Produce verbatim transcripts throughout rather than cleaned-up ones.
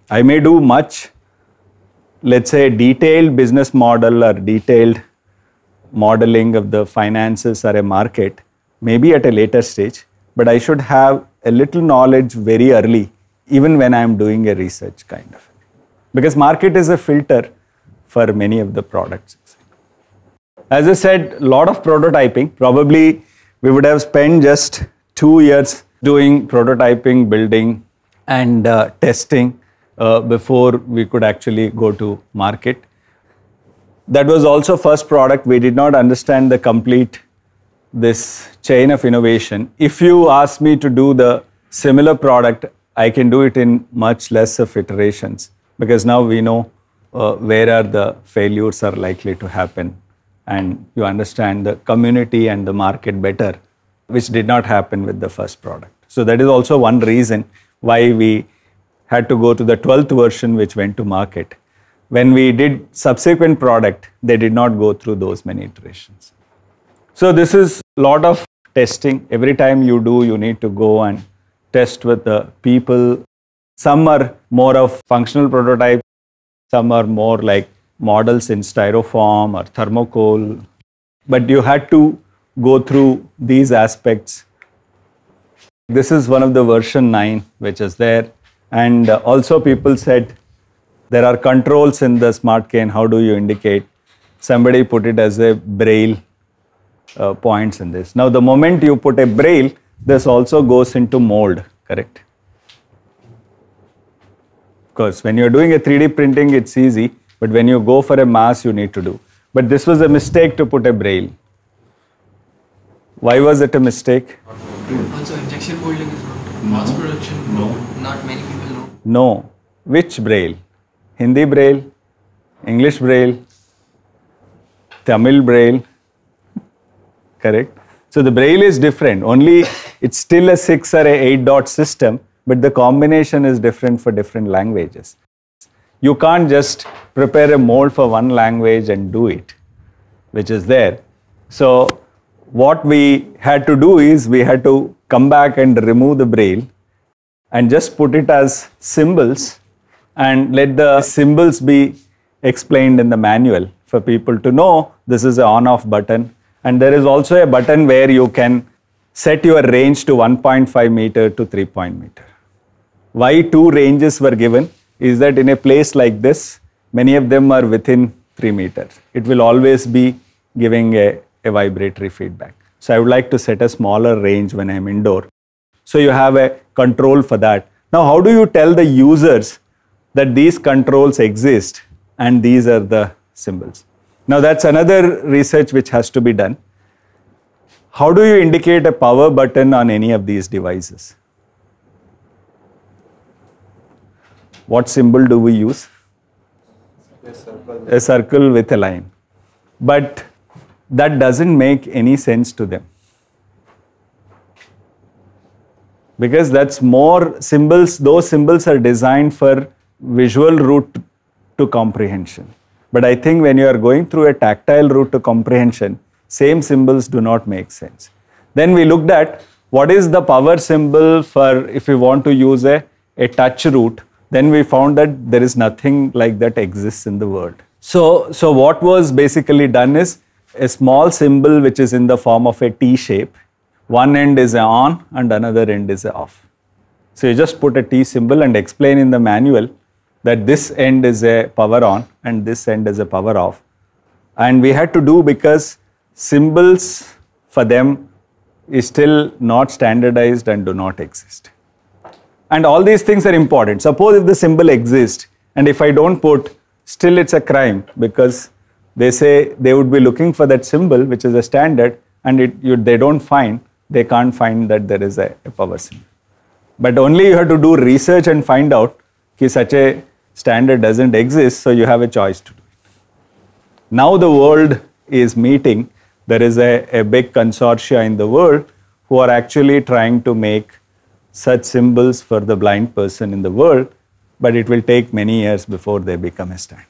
I may do much, let's say, detailed business model or detailed modeling of the finances or a market, maybe at a later stage, but I should have a little knowledge very early, even when I'm doing a research kind of. Because market is a filter for many of the products. As I said, a lot of prototyping. Probably we would have spent just two years doing prototyping, building, and uh, testing uh, before we could actually go to market. That was also first product. We did not understand the complete this chain of innovation. If you ask me to do the similar product, I can do it in much less of iterations, because now we know uh, where are the failures are likely to happen, and you understand the community and the market better, which did not happen with the first product. So that is also one reason why we had to go to the twelfth version, which went to market. When we did subsequent product, they did not go through those many iterations. So this is a lot of testing. Every time you do, you need to go and test with the people. Some are more of functional prototypes, some are more like models in styrofoam or thermocol. But you had to go through these aspects. This is one of the version nine, which is there. And also people said, there are controls in the Smartcane. How do you indicate? Somebody put it as a braille uh, points in this. Now, the moment you put a braille, this also goes into mold, correct? Of course, when you're doing a three D printing, it's easy. But when you go for a mass, you need to do. But this was a mistake to put a braille. Why was it a mistake? Also, injection molding is not mass production. No. Not many people know. No. Which braille? Hindi braille, English braille, Tamil braille, correct? So the braille is different. Only it's still a six or a eight dot system, but the combination is different for different languages. You can't just prepare a mold for one language and do it, which is there. So what we had to do is we had to come back and remove the braille and just put it as symbols and let the symbols be explained in the manual for people to know this is an on-off button. And there is also a button where you can set your range to one point five meter to three point meter. Why two ranges were given is that in a place like this, many of them are within three meters. It will always be giving a, a vibratory feedback. So I would like to set a smaller range when I'm indoor. So you have a control for that. Now, how do you tell the users that these controls exist and these are the symbols? Now that's another research which has to be done. How do you indicate a power button on any of these devices? What symbol do we use? A circle. A circle with a line. But that doesn't make any sense to them. Because that's more symbols, those symbols are designed for visual route to comprehension. But I think when you are going through a tactile route to comprehension, same symbols do not make sense. Then we looked at what is the power symbol for if we want to use a, a touch route. Then we found that there is nothing like that exists in the world. So, so what was basically done is a small symbol which is in the form of a T shape. One end is a on and another end is a off. So you just put a T symbol and explain in the manual that this end is a power on and this end is a power off. And we had to do because symbols for them is still not standardized and do not exist. And all these things are important. Suppose if the symbol exists and if I don't put, still it's a crime because they say they would be looking for that symbol which is a standard and it, you, they don't find, they can't find that there is a, a power symbol. But only you have to do research and find out that such a standard doesn't exist, so you have a choice to do it. Now the world is meeting. There is a, a big consortia in the world who are actually trying to make such symbols for the blind person in the world, but it will take many years before they become a standard.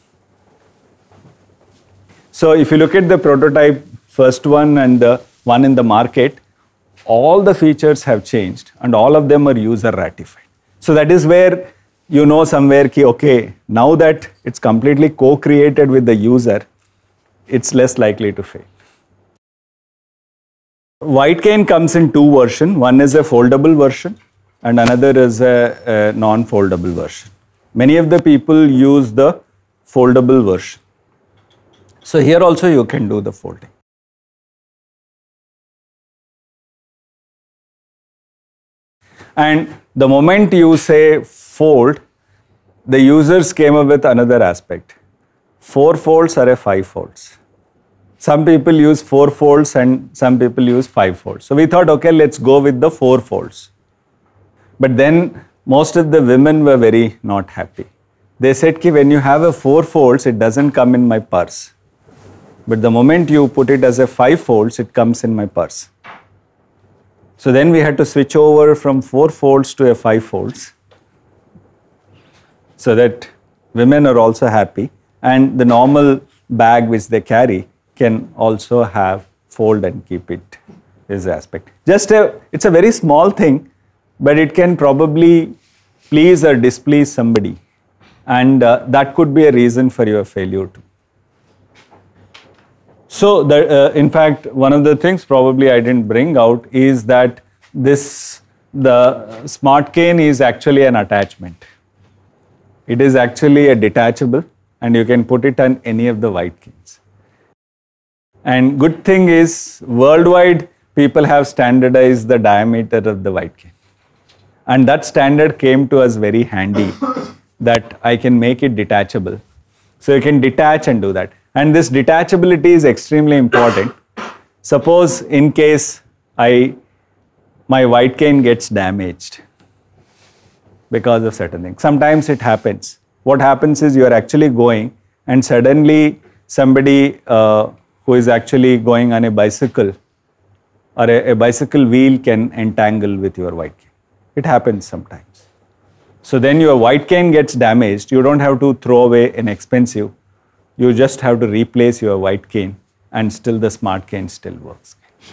So if you look at the prototype, first one and the one in the market, all the features have changed and all of them are user ratified. So that is where you know somewhere ki, okay, now that it's completely co-created with the user, it's less likely to fail. Smartcane comes in two versions. One is a foldable version and another is a, a non-foldable version. Many of the people use the foldable version. So here also you can do the folding. And the moment you say fold, the users came up with another aspect. Four folds or a five folds. Some people use four folds and some people use five folds. So we thought, okay, let's go with the four folds. But then most of the women were very not happy. They said, ki, when you have a four folds, it doesn't come in my purse. But the moment you put it as a five folds, it comes in my purse. So then we had to switch over from four folds to a five folds so that women are also happy, and the normal bag which they carry can also have fold and keep it is the aspect. Just a, it's a very small thing, but it can probably please or displease somebody, and uh, that could be a reason for your failure too. So, the, uh, in fact, one of the things probably I didn't bring out is that this, the Smartcane is actually an attachment. It is actually a detachable and you can put it on any of the white canes. And good thing is, worldwide, people have standardized the diameter of the white cane. And that standard came to us very handy, that I can make it detachable. So you can detach and do that. And this detachability is extremely important. Suppose in case I, my white cane gets damaged because of certain things. Sometimes it happens. What happens is you are actually going and suddenly somebody uh, who is actually going on a bicycle or a, a bicycle wheel can entangle with your white cane. It happens sometimes. So then your white cane gets damaged. You don't have to throw away an expensive. You just have to replace your white cane and still the Smartcane still works.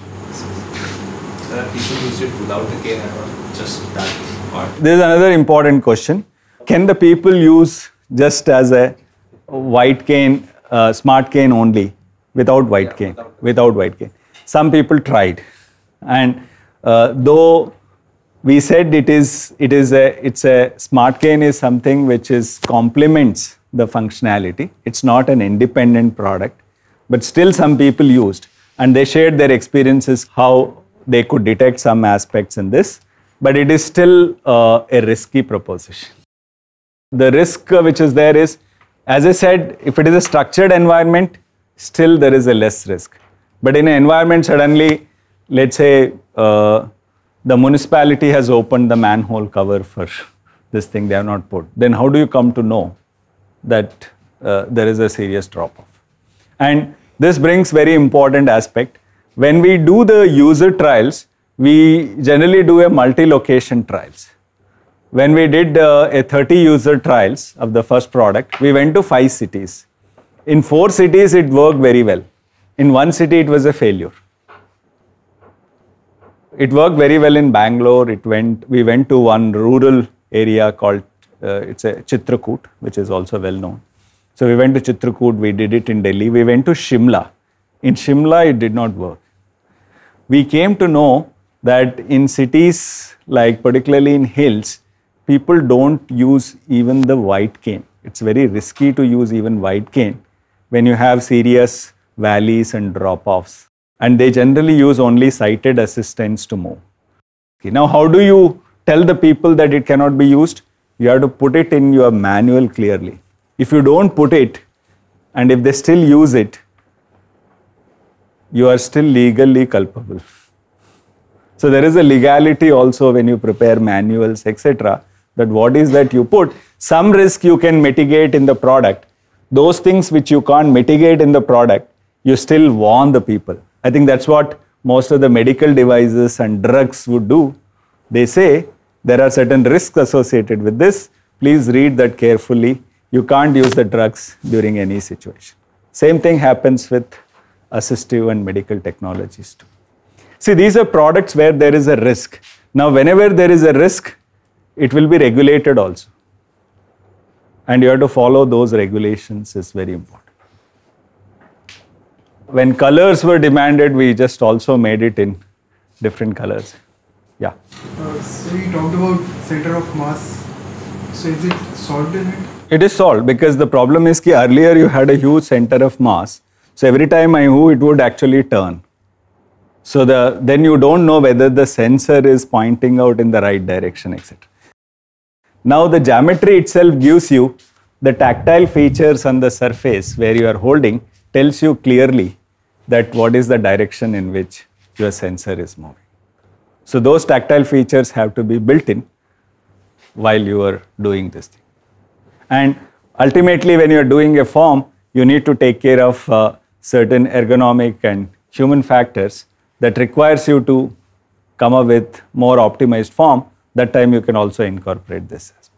So that people use it without the cane or just that part? There is another important question. Can the people use just as a white cane, uh, Smartcane only, without white yeah, cane? Without, without white cane. Some people tried. And uh, though we said it is, it is a, it's a, Smartcane is something which is complements the functionality. It's not an independent product, but still some people used and they shared their experiences how they could detect some aspects in this, but it is still uh, a risky proposition. The risk uh, which is there is, as I said, if it is a structured environment, still there is a less risk. But in an environment suddenly, let's say uh, the municipality has opened the manhole cover for this thing they have not put, then how do you come to know that uh, there is a serious drop-off? And this brings very important aspect. When we do the user trials, we generally do a multi-location trials. When we did uh, a thirty user trials of the first product, we went to five cities. In four cities, it worked very well. In one city, it was a failure. It worked very well in Bangalore. It went, we went to one rural area called Uh, it's a Chitrakoot, which is also well known. So we went to Chitrakoot, we did it in Delhi. We went to Shimla. In Shimla, it did not work. We came to know that in cities, like particularly in hills, people don't use even the white cane. It's very risky to use even white cane when you have serious valleys and drop-offs. And they generally use only sighted assistants to move. Okay, now, how do you tell the people that it cannot be used? You have to put it in your manual clearly. If you don't put it, and if they still use it, you are still legally culpable. So there is a legality also when you prepare manuals, et cetera, that what is that you put. Some risk you can mitigate in the product. Those things which you can't mitigate in the product, you still warn the people. I think that's what most of the medical devices and drugs would do. They say, there are certain risks associated with this. Please read that carefully. You can't use the drugs during any situation. Same thing happens with assistive and medical technologies too. See, these are products where there is a risk. Now, whenever there is a risk, it will be regulated also. and you have to follow those regulations is very important. When colors were demanded, we just also made it in different colors. Yeah. Uh, so you talked about center of mass. So is it solved in it? It is solved because the problem is that earlier you had a huge center of mass. So every time I move, it would actually turn. So the, then you don't know whether the sensor is pointing out in the right direction, et cetera. Now the geometry itself gives you the tactile features on the surface where you are holding, tells you clearly that what is the direction in which your sensor is moving. So those tactile features have to be built in while you are doing this thing. And ultimately, when you are doing a form, you need to take care of uh, certain ergonomic and human factors that requires you to come up with more optimized form. That time you can also incorporate this aspect.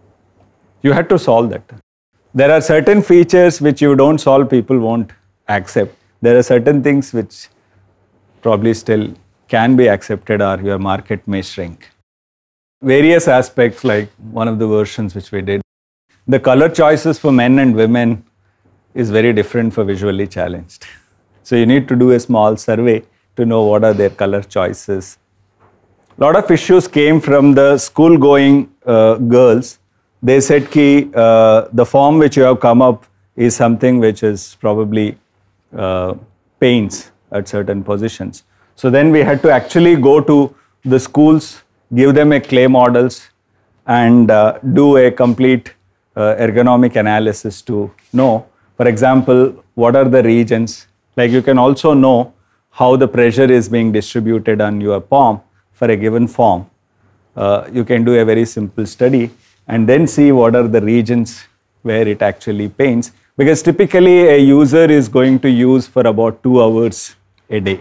You had to solve that. There are certain features which you don't solve, people won't accept. There are certain things which probably still can be accepted or your market may shrink. Various aspects, like one of the versions which we did, the color choices for men and women is very different for visually challenged. So you need to do a small survey to know what are their color choices. A lot of issues came from the school-going uh, girls. They said ki, uh, the form which you have come up is something which is probably uh, paints at certain positions. So then we had to actually go to the schools, give them a clay models and uh, do a complete uh, ergonomic analysis to know, for example, what are the regions. Like you can also know how the pressure is being distributed on your palm for a given form. Uh, you can do a very simple study and then see what are the regions where it actually paints, because typically a user is going to use for about two hours a day.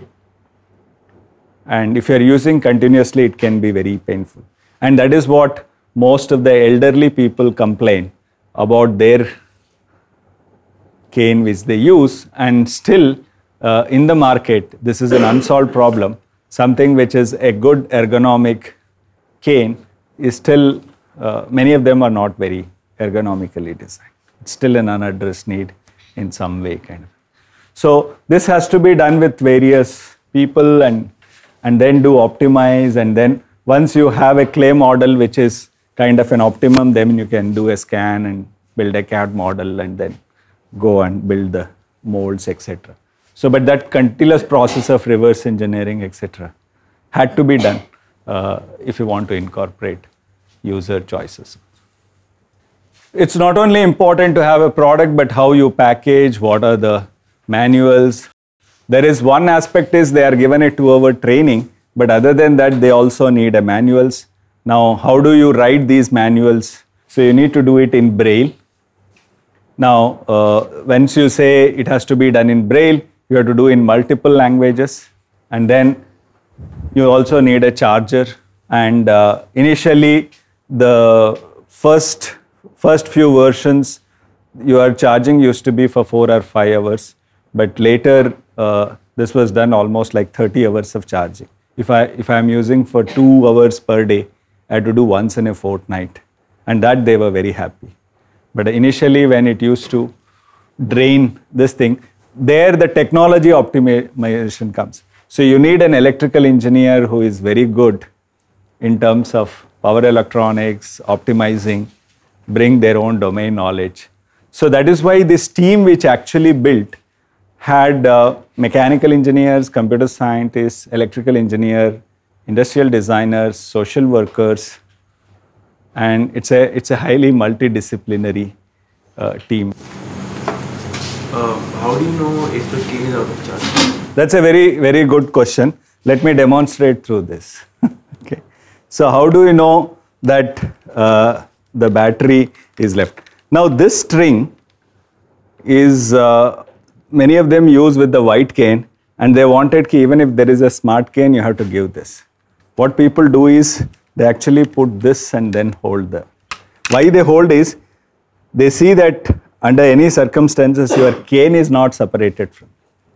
And if you are using continuously, it can be very painful. And that is what most of the elderly people complain about their cane which they use, and still uh, in the market, this is an unsolved problem. Something which is a good ergonomic cane is still, uh, many of them are not very ergonomically designed. It's still an unaddressed need in some way, kind of. So this has to be done with various people and and then do optimize, and then once you have a clay model which is kind of an optimum, then you can do a scan and build a C A D model and then go and build the molds, et cetera. So, but that continuous process of reverse engineering, et cetera, had to be done uh, if you want to incorporate user choices. It's not only important to have a product, but how you package, what are the manuals. There is one aspect is they are given a two-hour training, but other than that, they also need a manuals. Now, how do you write these manuals? So you need to do it in Braille. Now, uh, once you say it has to be done in Braille, you have to do in multiple languages, and then you also need a charger. And uh, initially, the first first few versions, your charging used to be for four or five hours, but later uh, this was done almost like thirty hours of charging. If I if I am using for two hours per day, I had to do once in a fortnight, and that they were very happy. But initially, when it used to drain this thing, there the technology optimization comes. So you need an electrical engineer who is very good in terms of power electronics, optimizing, bring their own domain knowledge. So that is why this team which actually built had uh, mechanical engineers, computer scientists, electrical engineer, industrial designers, social workers, and it's a it's a highly multidisciplinary uh, team. Uh, how do you know if the cane is out of charge? That's a very very good question. Let me demonstrate through this. Okay. So how do you know that uh, the battery is left? Now this string is uh, many of them use with the white cane, and they wanted ki even if there is a smart cane, you have to give this. What people do is they actually put this and then hold the. Why they hold is they see that under any circumstances your cane is not separated from.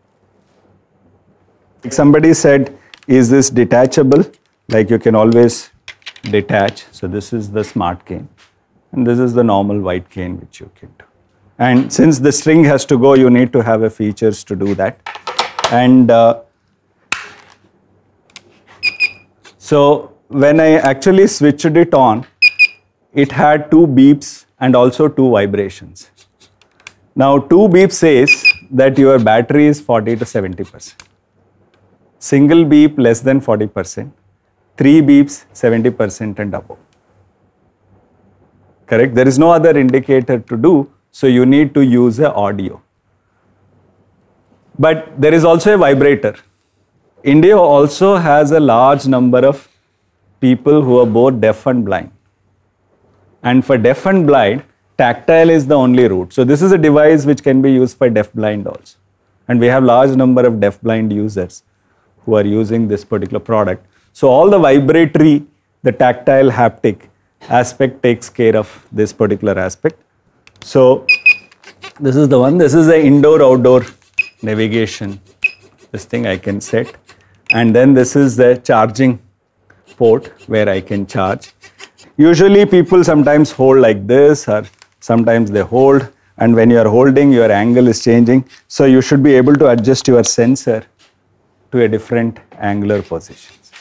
Like somebody said, is this detachable? Like you can always detach. So this is the smart cane. and this is the normal white cane which you can do. And since the string has to go, you need to have a features to do that. And uh, so when I actually switched it on, it had two beeps and also two vibrations. Now two beeps says that your battery is forty to seventy percent. Single beep less than forty percent. Three beeps seventy percent and above. Correct? There is no other indicator to do, so you need to use a audio. But there is also a vibrator. India also has a large number of people who are both deaf and blind. And for deaf and blind, tactile is the only route. So this is a device which can be used for deaf blind also. And we have large number of deaf blind users who are using this particular product. So all the vibratory, the tactile haptic aspect takes care of this particular aspect. So this is the one, this is the indoor outdoor navigation. This thing I can set. And then this is the charging port where I can charge. Usually people sometimes hold like this, or sometimes they hold, and when you are holding, your angle is changing. So you should be able to adjust your sensor to a different angular positions.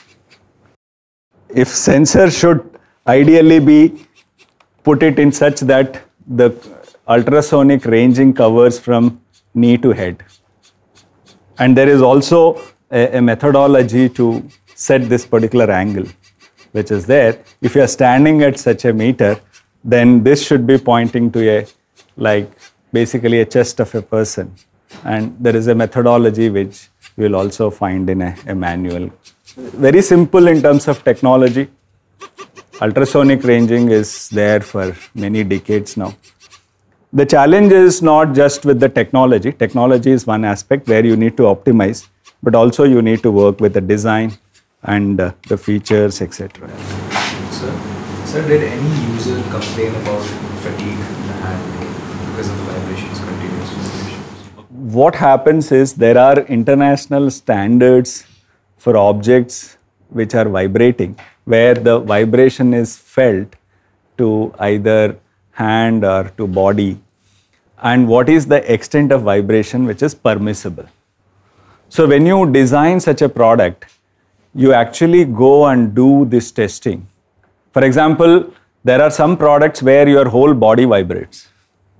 If sensor should ideally be put it in such that the ultrasonic ranging covers from knee to head. And there is also a, a methodology to set this particular angle, which is there. If you are standing at such a meter, then this should be pointing to a, like basically a chest of a person. And there is a methodology which you will also find in a, a manual. Very simple in terms of technology. Ultrasonic ranging is there for many decades now. The challenge is not just with the technology. Technology is one aspect where you need to optimize, but also you need to work with the design and uh, the features, et cetera. Sir, sir, did any user complain about fatigue in the hand because of the vibrations, continuous vibrations? What happens is there are international standards for objects which are vibrating, where the vibration is felt to either hand or to body, and what is the extent of vibration which is permissible. So when you design such a product, you actually go and do this testing. For example, there are some products where your whole body vibrates.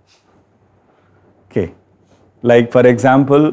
Okay, like for example,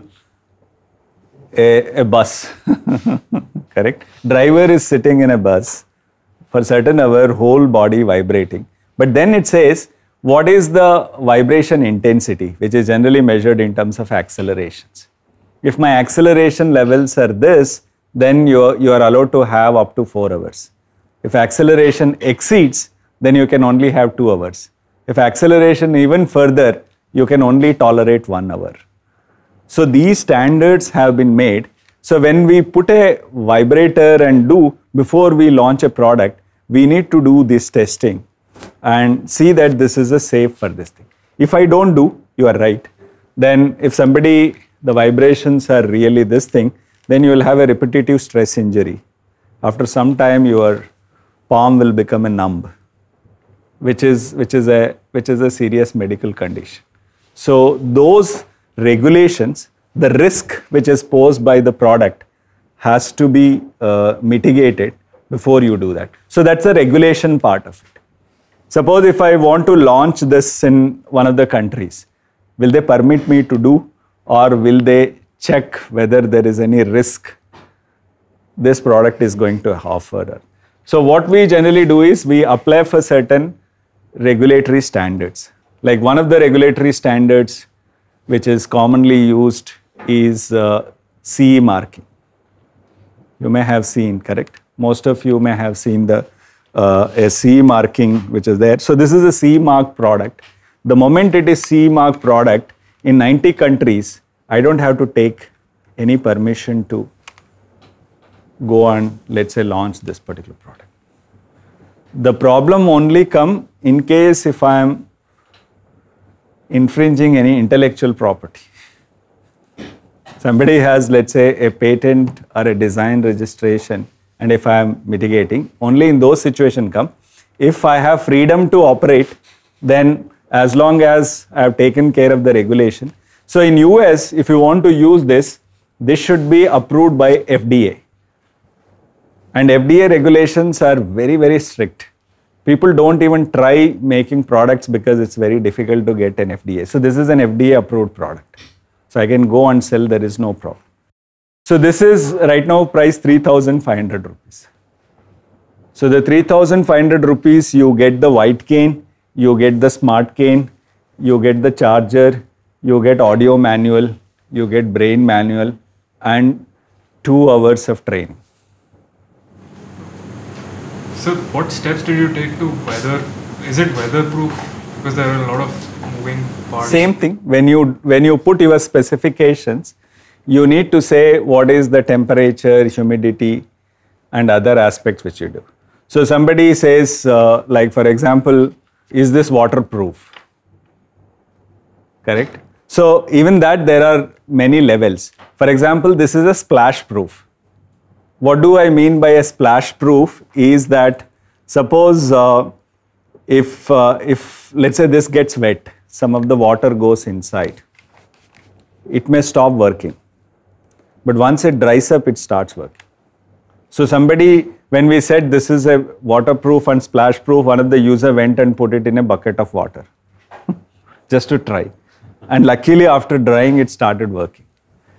a, a bus, correct? Driver is sitting in a bus for certain hour, whole body vibrating. But then it says, what is the vibration intensity, which is generally measured in terms of accelerations. If my acceleration levels are this, then you are, you are allowed to have up to four hours. If acceleration exceeds, then you can only have two hours. If acceleration even further, you can only tolerate one hour. So these standards have been made. So when we put a vibrator and do, before we launch a product, we need to do this testing and see that this is a safe for this thing. If I don't do, you are right. Then if somebody, the vibrations are really this thing, then you will have a repetitive stress injury. After some time, your palm will become a numb, which is, which is, a, which is a serious medical condition. So those regulations, the risk which is posed by the product has to be uh, mitigated before you do that. So that's the regulation part of it. Suppose if I want to launch this in one of the countries, will they permit me to do, or will they check whether there is any risk this product is going to offer? So what we generally do is we apply for certain regulatory standards. Like one of the regulatory standards which is commonly used is uh, C E marking. You may have seen, correct? Most of you may have seen the uh, a C E marking which is there. So this is a C E mark product. The moment it is C E mark product, in ninety countries, I don't have to take any permission to go and, let's say, launch this particular product. The problem only come in case if I am infringing any intellectual property. Somebody has, let's say, a patent or a design registration, and if I am mitigating, only in those situations come. If I have freedom to operate, then as long as I have taken care of the regulation. So in U S, if you want to use this, this should be approved by F D A. And F D A regulations are very, very strict. People don't even try making products because it's very difficult to get an F D A. So this is an F D A approved product. So I can go and sell, there is no problem. So this is right now price three thousand five hundred rupees. So the three thousand five hundred rupees, you get the white cane, you get the Smartcane, you get the charger, you get audio manual, you get brain manual, and two hours of training. So what steps did you take to weather, is it weatherproof? Because there are a lot of moving parts. Same thing, when you, when you put your specifications, you need to say what is the temperature, humidity, and other aspects which you do. So somebody says, uh, like for example, is this waterproof? Correct? So even that there are many levels. For example, this is a splash proof. What do I mean by a splash proof is that suppose uh, if, uh, if let's say this gets wet, some of the water goes inside, it may stop working. But once it dries up, it starts working. So somebody, when we said this is a waterproof and splash proof, one of the user went and put it in a bucket of water just to try. And luckily after drying, it started working.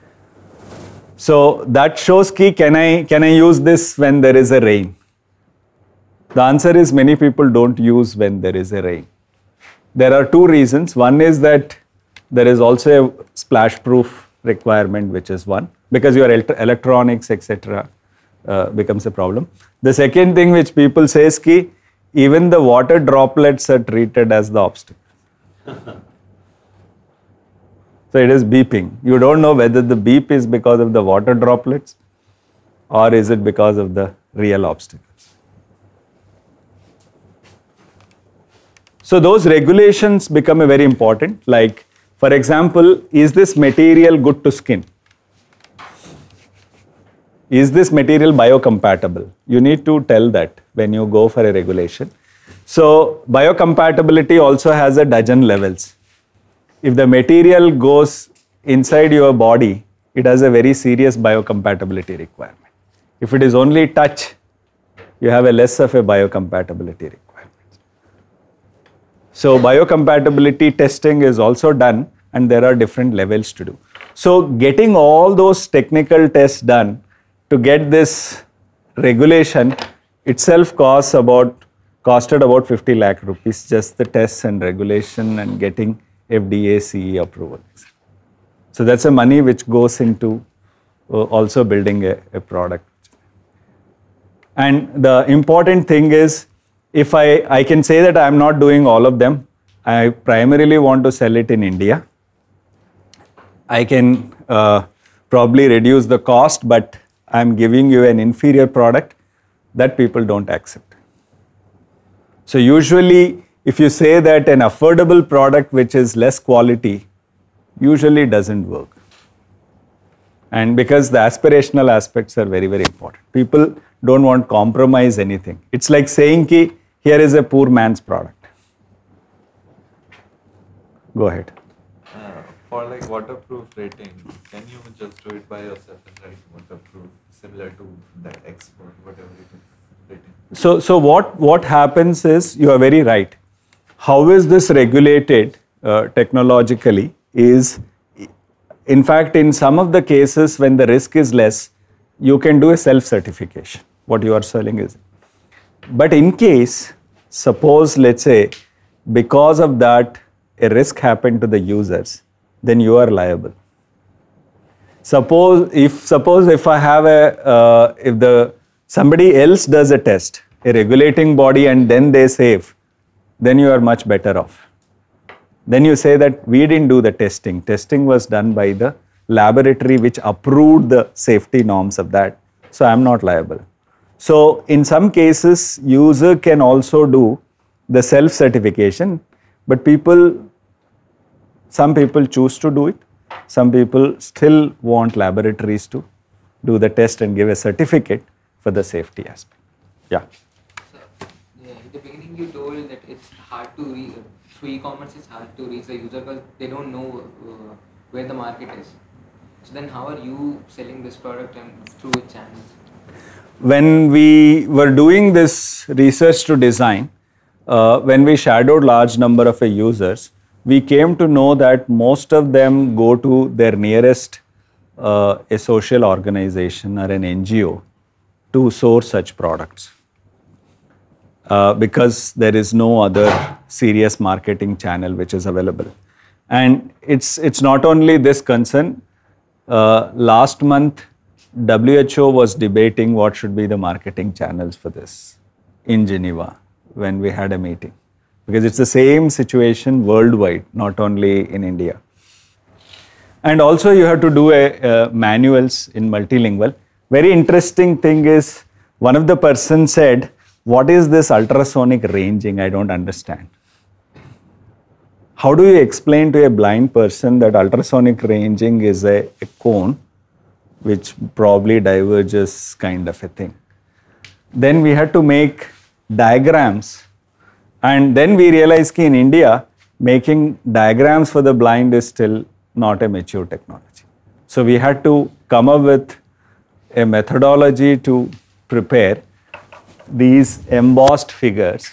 So that shows key, can I, can I use this when there is a rain? The answer is many people don't use when there is a rain. There are two reasons. One is that there is also a splash proof requirement, which is one, because your electronics, et cetera uh, becomes a problem. The second thing which people say is ki, even the water droplets are treated as the obstacle. So it is beeping. You don't know whether the beep is because of the water droplets or is it because of the real obstacles. So those regulations become a very important. Like, for example, is this material good to skin? Is this material biocompatible? You need to tell that when you go for a regulation. So biocompatibility also has a dozen levels. If the material goes inside your body, it has a very serious biocompatibility requirement. If it is only touch, you have a less of a biocompatibility requirement. So biocompatibility testing is also done, and there are different levels to do. So getting all those technical tests done to get this regulation itself costs about, costed about fifty lakh rupees, just the tests and regulation and getting F D A C E approval. So that's a money which goes into uh, also building a, a product. And the important thing is, if I, I can say that I'm not doing all of them, I primarily want to sell it in India. I can uh, probably reduce the cost, but I'm giving you an inferior product that people don't accept. So usually, if you say that an affordable product which is less quality, usually doesn't work. And because the aspirational aspects are very, very important. People don't want to compromise anything. It's like saying, ki, here is a poor man's product. Go ahead. Uh, for like waterproof rating, can you just do it by yourself and write waterproof, similar to that export, whatever it is rating? So, so what, what happens is, you are very right. How is this regulated uh, technologically is, in fact, in some of the cases when the risk is less, you can do a self-certification, what you are selling is. But in case, suppose, let's say, because of that, a risk happened to the users, then you are liable. Suppose if, suppose if I have a, uh, if the, somebody else does a test, a regulating body, and then they save, then you are much better off. Then you say that we didn't do the testing. Testing was done by the laboratory which approved the safety norms of that. So I'm not liable. So in some cases, user can also do the self-certification, but people, some people choose to do it. Some people still want laboratories to do the test and give a certificate for the safety aspect. Yeah. In the beginning, you told that it's hard to re through e-commerce it's hard to reach the user because they don't know uh, where the market is. So then how are you selling this product and through which channels? When we were doing this research to design, uh, when we shadowed large number of uh, users, we came to know that most of them go to their nearest uh, a social organization or an N G O to source such products. Uh, because there is no other serious marketing channel which is available. And it's, it's not only this concern. Uh, last month, W H O was debating what should be the marketing channels for this in Geneva when we had a meeting. Because it's the same situation worldwide, not only in India. And also you have to do a, uh, manuals in multilingual. Very interesting thing is, one of the person said, what is this ultrasonic ranging? I don't understand. How do you explain to a blind person that ultrasonic ranging is a, a cone which probably diverges kind of a thing? Then we had to make diagrams, and then we realized that in India, making diagrams for the blind is still not a mature technology. So we had to come up with a methodology to prepare these embossed figures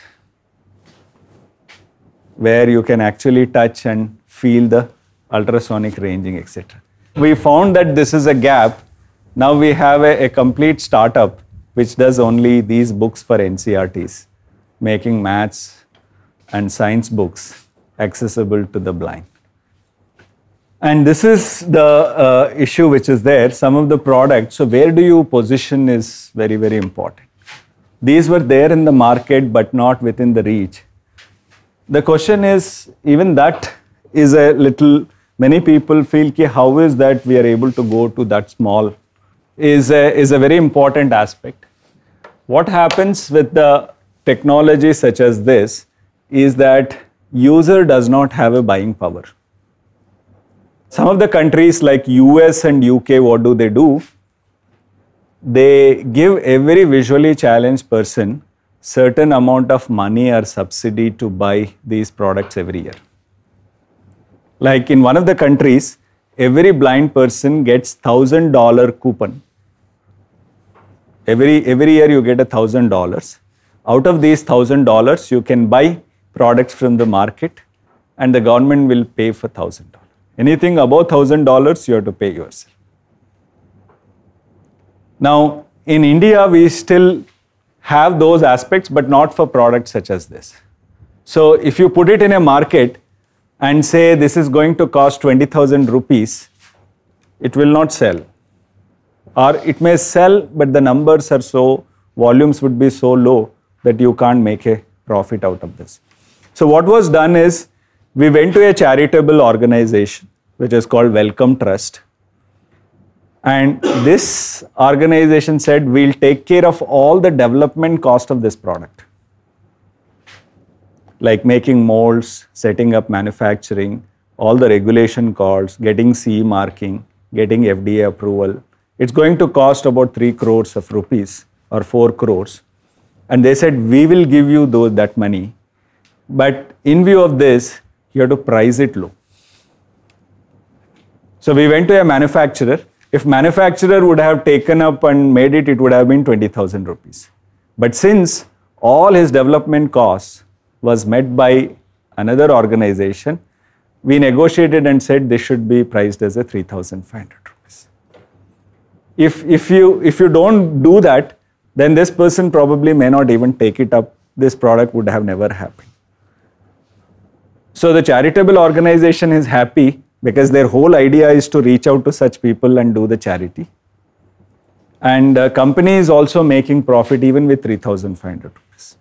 where you can actually touch and feel the ultrasonic ranging, et cetera. We found that this is a gap. Now we have a, a complete startup which does only these books for N C E R Ts, making maths and science books accessible to the blind. And this is the uh, issue which is there. Some of the products, so where do you position is very, very important. These were there in the market but not within the reach. The question is, even that is a little, many people feel ki how is that we are able to go to that small, is a, is a very important aspect. What happens with the technology such as this is that user does not have a buying power. Some of the countries like U S and U K, what do they do? They give every visually challenged person certain amount of money or subsidy to buy these products every year. Like in one of the countries, every blind person gets one thousand dollar coupon. Every, every year you get one thousand dollars. Out of these one thousand dollars, you can buy products from the market and the government will pay for one thousand dollars. Anything above one thousand dollars, you have to pay yourself. Now, in India, we still have those aspects, but not for products such as this. So, if you put it in a market and say this is going to cost twenty thousand rupees, it will not sell. Or it may sell, but the numbers are so, volumes would be so low that you can't make a profit out of this. So, what was done is, we went to a charitable organization, which is called Welcome Trust. And this organization said, we'll take care of all the development cost of this product. Like making molds, setting up manufacturing, all the regulation costs, getting C E marking, getting F D A approval. It's going to cost about three crores of rupees or four crores. And they said, we will give you those, that money. But in view of this, you have to price it low. So we went to a manufacturer. If manufacturer would have taken up and made it, it would have been twenty thousand rupees. But since all his development costs was met by another organization, we negotiated and said this should be priced as a three thousand five hundred rupees. If, if, you, if you don't do that, then this person probably may not even take it up. This product would have never happened. So the charitable organization is happy because their whole idea is to reach out to such people and do the charity. And the company is also making profit even with three thousand five hundred rupees.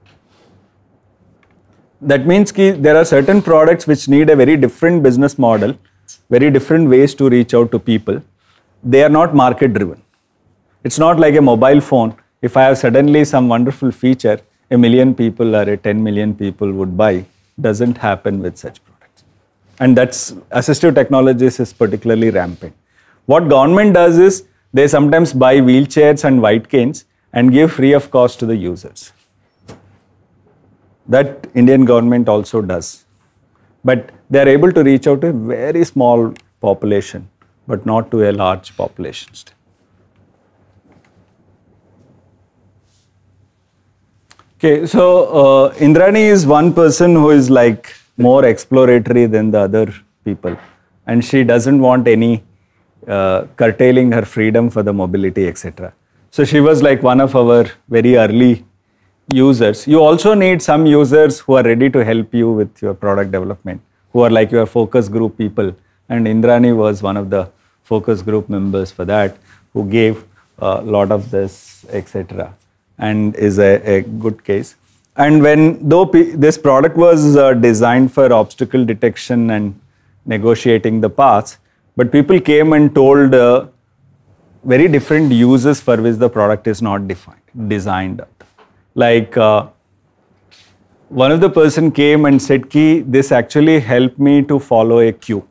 That means ki there are certain products which need a very different business model, very different ways to reach out to people. They are not market driven. It's not like a mobile phone. If I have suddenly some wonderful feature, a million people or a ten million people would buy. Doesn't happen with such products. And that's, assistive technologies is particularly rampant. What government does is, they sometimes buy wheelchairs and white canes and give free of cost to the users. That Indian government also does but they are able to reach out to a very small population, but not to a large population still. Okay, so uh, Indrani is one person who is like more exploratory than the other people, and she doesn't want any uh, curtailing her freedom for the mobility, et cetera. So she was like one of our very early users. You also need some users who are ready to help you with your product development, who are like your focus group people, and Indrani was one of the focus group members for that, who gave a lot of this, et cetera, and is a, a good case. And when though P this product was uh, designed for obstacle detection and negotiating the paths, but people came and told uh, very different uses for which the product is not defined, designed. Like uh, one of the person came and said, "Ki this actually helped me to follow a queue."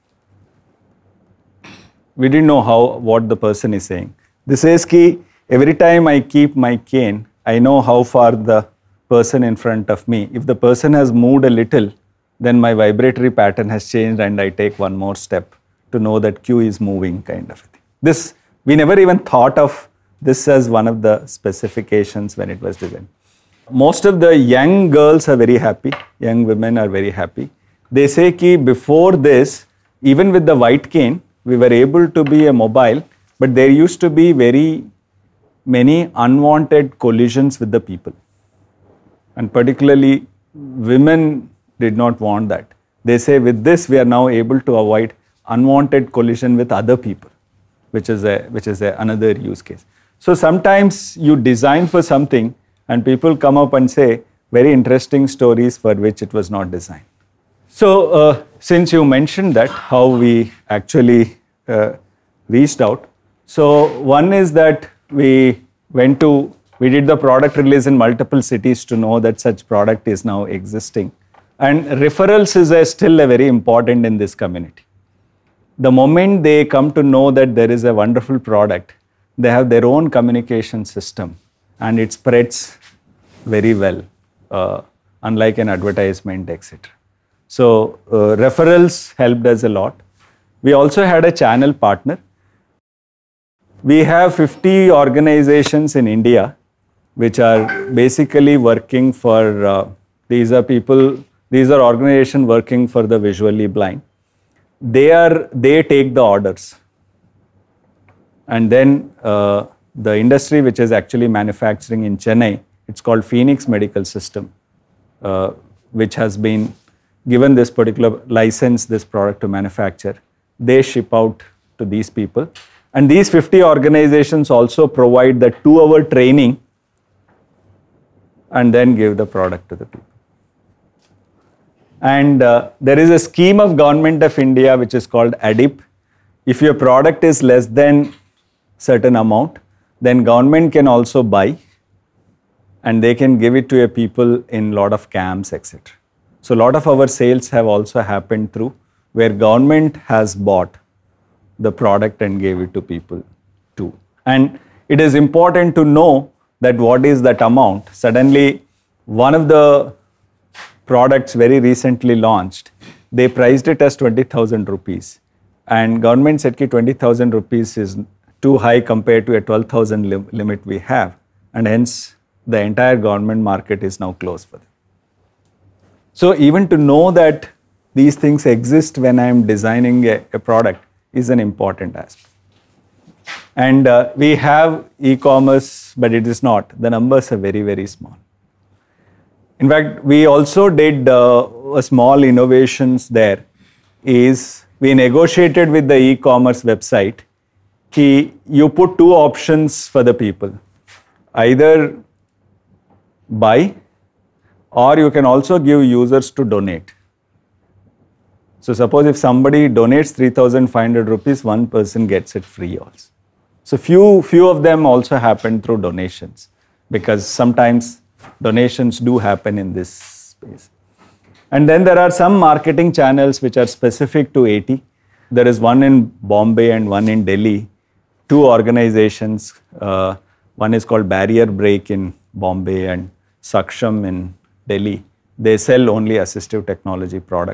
We didn't know how what the person is saying. This says, "Ki every time I keep my cane, I know how far the person in front of me. If the person has moved a little, then my vibratory pattern has changed and I take one more step to know that queue is moving," kind of a thing. This, we never even thought of this as one of the specifications when it was designed. Most of the young girls are very happy, young women are very happy. They say ki before this, even with the white cane, we were able to be a mobile, but there used to be very many unwanted collisions with the people. And particularly women did not want that. They say with this we are now able to avoid unwanted collision with other people, which is a which is a, another use case. So sometimes you design for something and people come up and say very interesting stories for which it was not designed. So uh, since you mentioned that, how we actually uh, reached out. So one is that we went to, we did the product release in multiple cities to know that such product is now existing. And referrals is a, still a very important in this community. The moment they come to know that there is a wonderful product, they have their own communication system and it spreads very well, uh, unlike an advertisement, et cetera. So uh, referrals helped us a lot. We also had a channel partner. We have fifty organizations in India which are basically working for, uh, these are people, these are organizations working for the visually blind. They are, they take the orders. And then uh, the industry which is actually manufacturing in Chennai, it's called Phoenix Medical System, uh, which has been given this particular license, this product to manufacture. They ship out to these people. And these fifty organizations also provide the two hour training and then give the product to the people. And uh, there is a scheme of Government of India which is called A D I P. If your product is less than certain amount, then government can also buy and they can give it to your people in lot of camps, et cetera. So a lot of our sales have also happened through where government has bought the product and gave it to people too. And it is important to know that what is that amount. Suddenly, one of the products very recently launched, they priced it as twenty thousand rupees. And government said that twenty thousand rupees is too high compared to a twelve thousand lim limit we have. And hence, the entire government market is now closed for them. So even to know that these things exist when I am designing a, a product is an important aspect. And uh, we have e-commerce, but it is not. The numbers are very, very small. In fact, we also did uh, a small innovations there is we negotiated with the e-commerce website ki you put two options for the people. Either buy or you can also give users to donate. So suppose if somebody donates three thousand five hundred rupees, one person gets it free also. So few, few of them also happen through donations because sometimes donations do happen in this space. And then there are some marketing channels which are specific to A T. There is one in Bombay and one in Delhi. Two organizations, uh, one is called Barrier Break in Bombay and Saksham in Delhi. They sell only assistive technology products.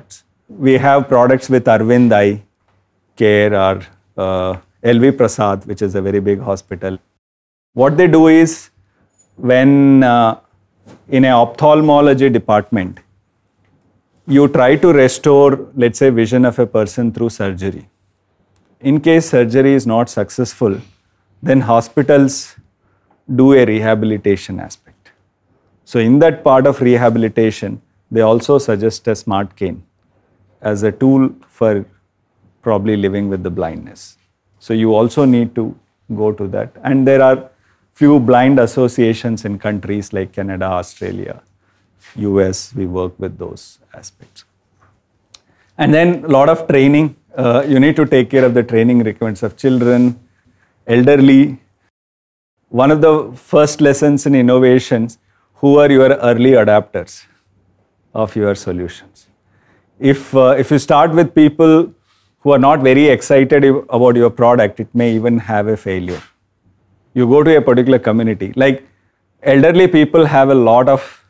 we have products with Arvind Eye Care or uh, L V Prasad, which is a very big hospital. What they do is, when uh, in an ophthalmology department, you try to restore, let's say, vision of a person through surgery. In case surgery is not successful, then hospitals do a rehabilitation aspect. So in that part of rehabilitation, they also suggest a Smartcane as a tool for probably living with the blindness. So you also need to go to that. And there are few blind associations in countries like Canada, Australia, U S, we work with those aspects. And then a lot of training. Uh, you need to take care of the training requirements of children, elderly. One of the first lessons in innovations, who are your early adapters of your solutions? If, uh, if you start with people who are not very excited about your product, it may even have a failure. You go to a particular community, like elderly people have a lot of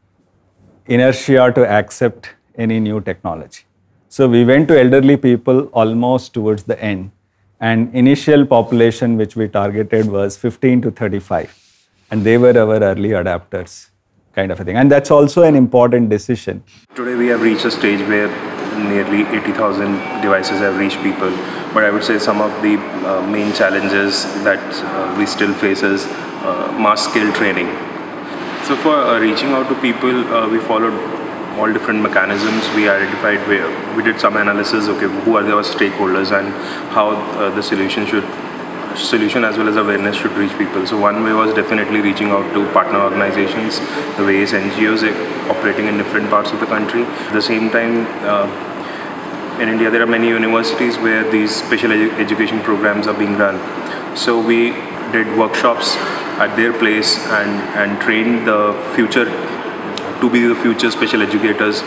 inertia to accept any new technology. So we went to elderly people almost towards the end, and initial population which we targeted was fifteen to thirty-five, and they were our early adapters, kind of a thing. And that's also an important decision. Today we have reached a stage where nearly eighty thousand devices have reached people, but I would say some of the uh, main challenges that uh, we still face is uh, mass scale training. So for uh, reaching out to people, uh, we followed all different mechanisms. We identified where we did some analysis, okay, who are our stakeholders and how uh, the solution should solution as well as awareness should reach people. So one way was definitely reaching out to partner organizations, the various N G Os operating in different parts of the country. At the same time, uh, in India there are many universities where these special edu education programs are being run. So we did workshops at their place and, and trained the future, to be the future special educators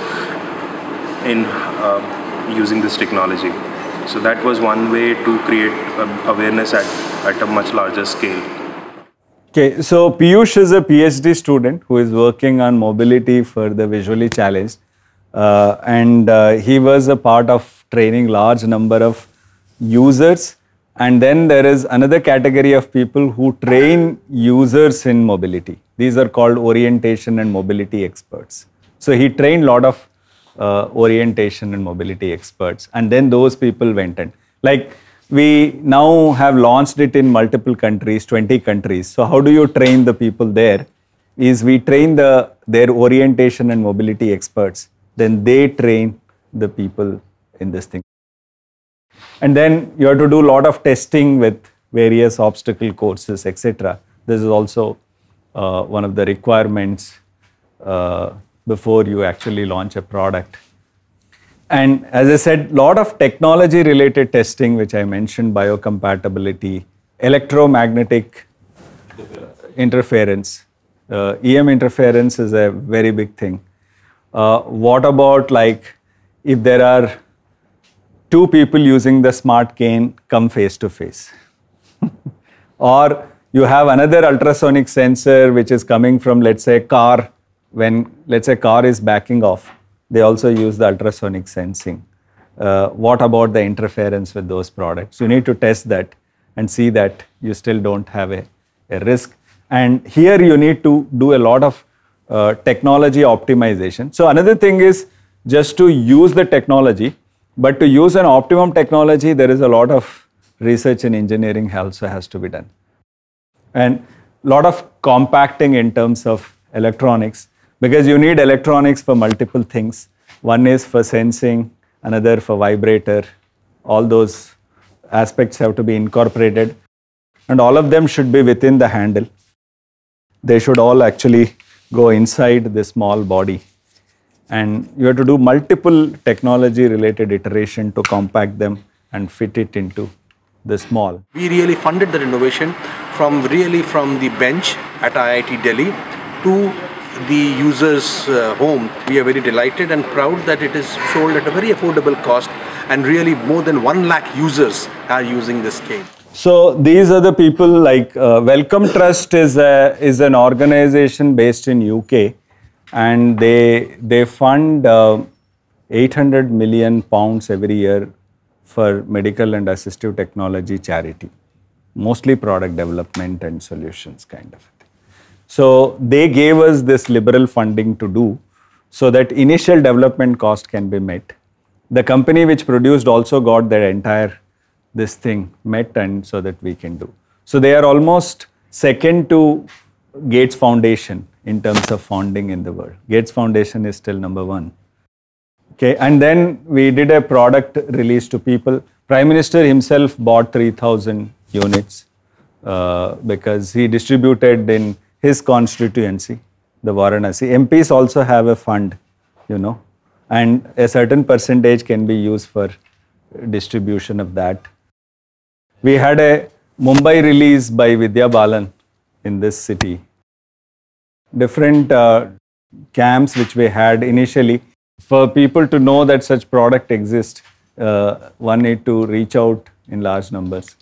in uh, using this technology. So that was one way to create uh, awareness at, at a much larger scale. Okay, so Piyush is a PhD student who is working on mobility for the visually challenged. Uh, and uh, he was a part of training large number of users. And then there is another category of people who train users in mobility. These are called orientation and mobility experts. So he trained a lot of uh, orientation and mobility experts. And then those people went in. Like we now have launched it in multiple countries, twenty countries. So how do you train the people there? Is we train the, their orientation and mobility experts. Then they train the people in this thing. And then you have to do a lot of testing with various obstacle courses, et cetera. This is also uh, one of the requirements uh, before you actually launch a product. And as I said, a lot of technology related testing, which I mentioned, biocompatibility, electromagnetic interference. Uh, E M interference is a very big thing. Uh, what about like if there are two people using the Smartcane come face to face? Or you have another ultrasonic sensor which is coming from, let's say, car. When, let's say, car is backing off, they also use the ultrasonic sensing. Uh, what about the interference with those products? You need to test that and see that you still don't have a, a risk. And here you need to do a lot of uh, technology optimization. So another thing is just to use the technology, but to use an optimum technology, there is a lot of research and engineering also has to be done. And a lot of compacting in terms of electronics, because you need electronics for multiple things. One is for sensing, another for vibrator. All those aspects have to be incorporated. And all of them should be within the handle. They should all actually go inside the small body. And you have to do multiple technology related iteration to compact them and fit it into the small. We really funded that innovation from really from the bench at I I T Delhi to the user's uh, home. We are very delighted and proud that it is sold at a very affordable cost, and really more than one lakh users are using this cane. So these are the people like uh, Welcome Trust is, a, is an organization based in U K, and they, they fund uh, eight hundred million pounds every year for medical and assistive technology charity, mostly product development and solutions kind of thing. So they gave us this liberal funding to do so that initial development cost can be met. The company which produced also got their entire this thing met, and so that we can do. So they are almost second to Gates Foundation in terms of funding in the world. Gates Foundation is still number one. Okay, and then we did a product release to people. Prime Minister himself bought three thousand units uh, because he distributed in his constituency, the Varanasi. M Ps also have a fund, you know, and a certain percentage can be used for distribution of that. We had a Mumbai release by Vidya Balan in this city. Different uh, camps which we had initially. For people to know that such product exists, uh, one need to reach out in large numbers.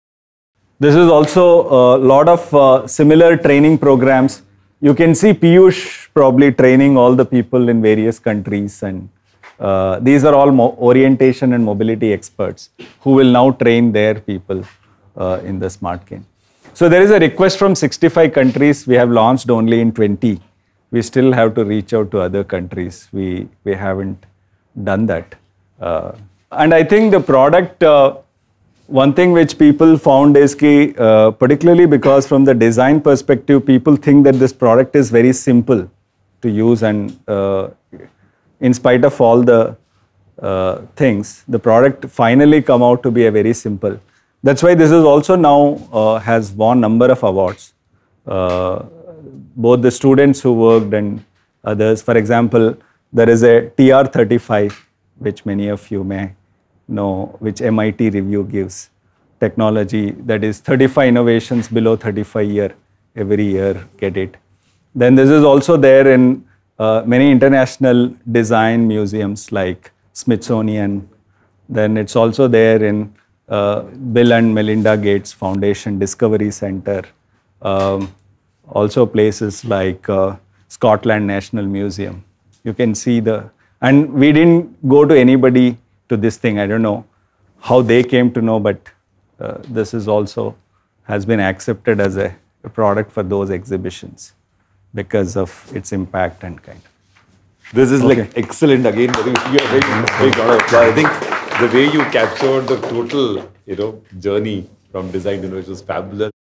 This is also a lot of uh, similar training programs. You can see Piyush probably training all the people in various countries, and uh, these are all orientation and mobility experts who will now train their people uh, in the Smartcane. So there is a request from sixty-five countries. We have launched only in twenty. We still have to reach out to other countries. We, we haven't done that. Uh, and I think the product, uh, one thing which people found is ki, uh, particularly because from the design perspective, people think that this product is very simple to use, and uh, in spite of all the uh, things, the product finally come out to be a very simple. That's why this is also now uh, has won number of awards. Uh, both the students who worked and others. For example, there is a T R thirty-five, which many of you may know, which M I T review gives. Technology, that is thirty-five innovations below thirty-five year, every year get it. Then this is also there in uh, many international design museums like Smithsonian. Then it's also there in uh, Bill and Melinda Gates Foundation Discovery Center. Um, also places like uh, Scotland National Museum. You can see the, and we didn't go to anybody to this thing. I don't know how they came to know, but uh, this is also has been accepted as a, a product for those exhibitions because of its impact and kind of. This is Okay. like excellent again. I think you are very big round of applause. I think the way you captured the total, you know, journey from design to innovation was fabulous.